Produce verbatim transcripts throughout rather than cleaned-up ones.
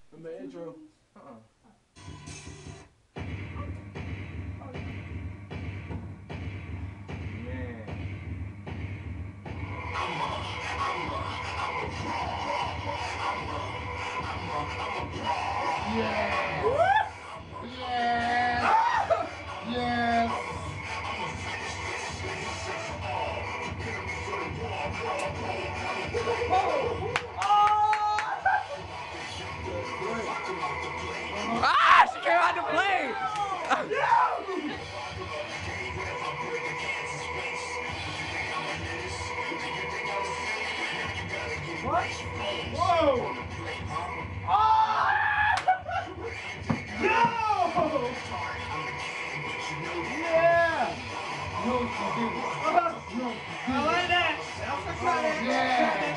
I'm the intro. Uh-uh. Yes! Yes! Yes! Ah! She came out to play! What? Whoa! Oh! No! Yeah! No, she didn't. Uh-huh. No, she I didn't. like that. That's a cut it. Yeah!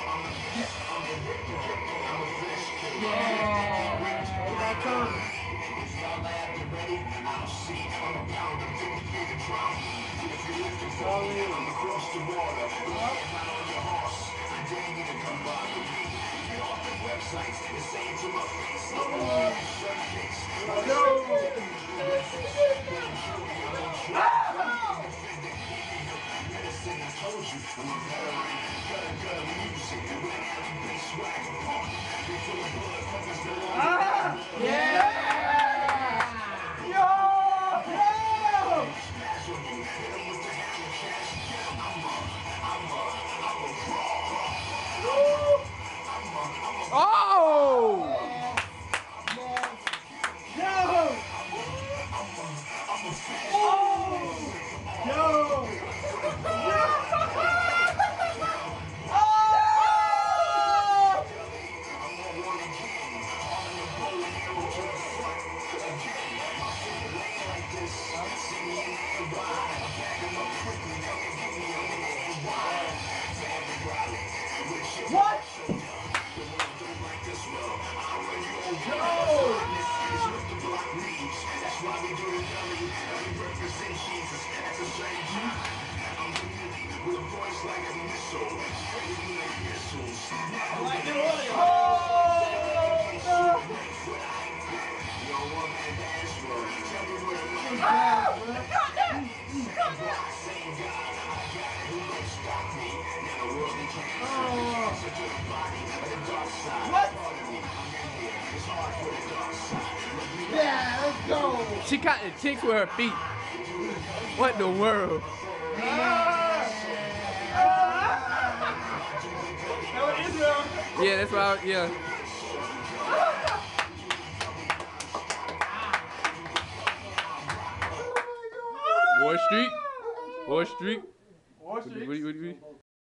Ah! Yeah! Yo! Yo! Oh! Yo! Oh! Yo! What? Yeah, let's go! She caught the chicks with her feet. What the world? That was Israel. Yeah, that's why. I, yeah. Wall Street. Wall Street. Wall What, Street. what, what, what,